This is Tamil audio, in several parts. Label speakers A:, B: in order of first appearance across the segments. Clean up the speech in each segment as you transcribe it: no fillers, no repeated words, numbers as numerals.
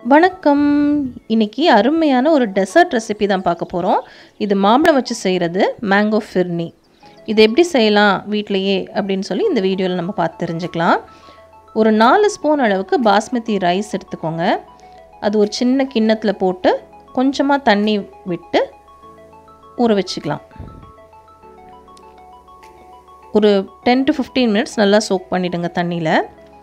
A: வணக்கம். இன்னைக்கு அருமையான ஒரு டெசர்ட் ரெசிபி தான் பார்க்க போகிறோம். இது மாம்பழம் வச்சு செய்கிறது மேங்கோ ஃபிர்னி. இது எப்படி செய்யலாம் வீட்டிலையே அப்படின்னு சொல்லி இந்த வீடியோவில் நம்ம பார்த்து தெரிஞ்சுக்கலாம். ஒரு 4 ஸ்பூன் அளவுக்கு பாஸ்மதி ரைஸ் எடுத்துக்கோங்க. அது ஒரு சின்ன கிண்ணத்தில் போட்டு கொஞ்சமாக தண்ணி விட்டு ஊற வச்சுக்கலாம். ஒரு 10 to 15 மினிட்ஸ் நல்லா சோக் பண்ணிவிடுங்க தண்ணியில்.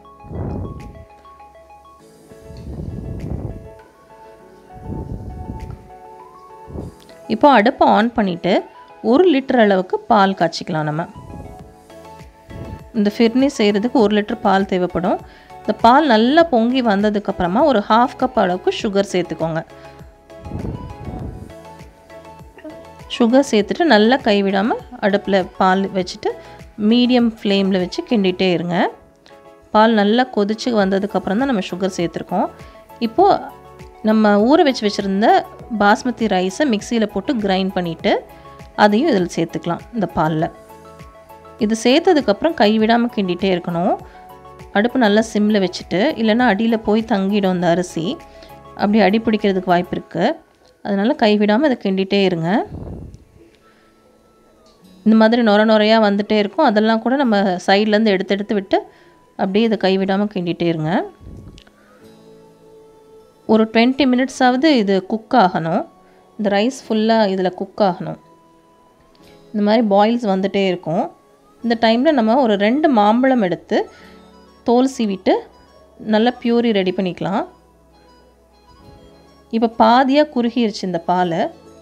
A: இப்போ அடுப்பை ஆன் பண்ணிவிட்டு 1 லிட்டர் அளவுக்கு பால் காய்ச்சிக்கலாம். நம்ம இந்த ஃபிர்னி செய்கிறதுக்கு 1 லிட்டர் பால் தேவைப்படும். இந்த பால் நல்லா பொங்கி வந்ததுக்கப்புறமா ஒரு 1/2 கப் அளவுக்கு சுகர் சேர்த்துக்கோங்க. சுகர் சேர்த்துட்டு நல்லா கைவிடாமல் அடுப்பில் பால் வச்சுட்டு மீடியம் ஃப்ளேமில் வச்சு கிண்டிகிட்டே இருங்க. பால் நல்லா கொதிச்சு வந்ததுக்கப்புறம் தான் நம்ம சுகர் சேர்த்துருக்கோம். இப்போது நம்ம ஊற வச்சுருந்த பாஸ்மதி ரைஸை மிக்சியில் போட்டு கிரைண்ட் பண்ணிவிட்டு அதையும் இதில் சேர்த்துக்கலாம். இந்த பாலில் இது சேர்த்ததுக்கப்புறம் கைவிடாமல் கிண்டிகிட்டே இருக்கணும். அடுப்பு நல்லா சிம்மில் வச்சுட்டு, இல்லைன்னா அடியில் போய் தங்கிடும் இந்த அரிசி, அப்படி அடி பிடிக்கிறதுக்கு வாய்ப்பு இருக்குது. அதனால் கைவிடாமல் இதை கிண்டிகிட்டே இருங்க. இந்த மாதிரி நுரையாக வந்துகிட்டே இருக்கும். அதெல்லாம் கூட நம்ம சைட்லேருந்து எடுத்து விட்டு அப்படியே இதை கைவிடாமல் கிண்டிகிட்டே இருங்க. ஒரு 20 மினிட்ஸாவது இது குக் ஆகணும். இந்த ரைஸ் ஃபுல்லாக இதில் குக் ஆகணும். இந்த மாதிரி பாயில்ஸ் வந்துகிட்டே இருக்கும். இந்த டைமில் நம்ம ஒரு 2 மாம்பழம் எடுத்து தோல் சீவிட்டு நல்லா பியூரி ரெடி பண்ணிக்கலாம். இப்போ பாதியாக குறுகிருச்சு இந்த பால்.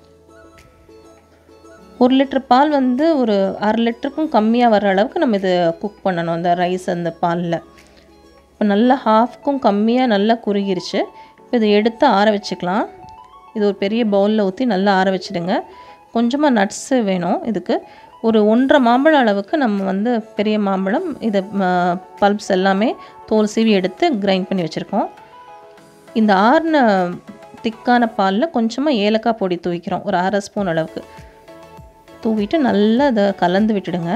A: 1 லிட்டர் பால் ஒரு 1/2 லிட்டருக்கும் கம்மியாக வர அளவுக்கு நம்ம இதை குக் பண்ணணும். அந்த ரைஸ் அந்த பாலில் இப்போ நல்லா 1/2க்கும் கம்மியாக நல்லா குறுகிருச்சு. இப்போ இதை எடுத்து ஆற வச்சுக்கலாம். இது ஒரு பெரிய பவுலில் ஊற்றி நல்லா ஆற வச்சுடுங்க. கொஞ்சமாக நட்ஸு வேணும். இதுக்கு ஒரு 1.5 மாம்பழம் அளவுக்கு நம்ம பெரிய மாம்பழம் இதை பல்ப்ஸ் எல்லாமே தோல் சீவி எடுத்து கிரைண்ட் பண்ணி வச்சுருக்கோம். இந்த ஆறின திக்கான பாலில் கொஞ்சமாக ஏலக்காய் பொடி தூவிக்கிறோம். ஒரு 1/2 ஸ்பூன் அளவுக்கு தூவிட்டு நல்லா அதை கலந்து விட்டுடுங்க.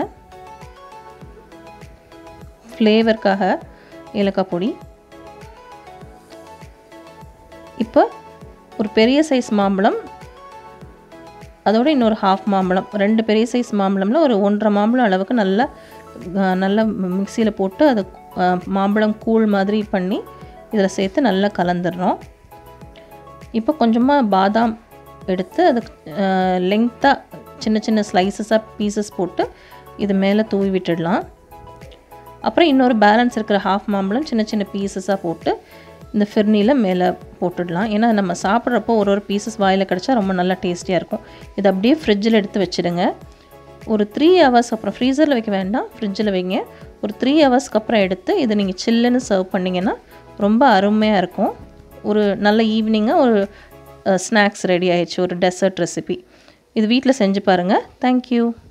A: ஃப்ளேவருக்காக ஏலக்காய் பொடி. இப்போ ஒரு பெரிய சைஸ் மாம்பழம், அதோட இன்னொரு 1/2 மாம்பழம், 2 பெரிய சைஸ் மாம்பழமில் ஒரு 1.5 மாம்பழம் அளவுக்கு நல்லா மிக்சியில் போட்டு அதை மாம்பழம் கூழ் மாதிரி பண்ணி இதில் சேர்த்து நல்லா கலந்துடுறோம். இப்போ கொஞ்சமாக பாதாம் எடுத்து அது லெங்க்த்தாக சின்ன ஸ்லைசஸாக பீசஸ் போட்டு இது மேலே தூவி விட்டுடலாம். அப்புறம் இன்னொரு பேலன்ஸ் இருக்கிற 1/2 மாம்பழம் சின்ன பீசஸாக போட்டு இந்த ஃபிர்னியில் மேலே போட்டுடலாம். ஏன்னா நம்ம சாப்பிட்றப்போ ஒரு பீசஸ் வாயில் கிடச்சா ரொம்ப நல்லா டேஸ்டியாக இருக்கும். இதை அப்படியே ஃப்ரிட்ஜில் எடுத்து வச்சுடுங்க. ஒரு 3 ஹவர்ஸ்க்கு அப்புறம், ஃப்ரீசரில் வைக்க வேண்டாம், ஃப்ரிட்ஜில் வைங்க. ஒரு 3 ஹவர்ஸ்க்கு அப்புறம் எடுத்து இதை நீங்கள் சில்லுன்னு சர்வ் பண்ணிங்கன்னா ரொம்ப அருமையாக இருக்கும். ஒரு நல்ல ஈவினிங்காக ஒரு ஸ்நாக்ஸ் ரெடி ஆயிடுச்சு, ஒரு டெசர்ட் ரெசிபி. இது வீட்டில் செஞ்சு பாருங்கள். தேங்க்யூ.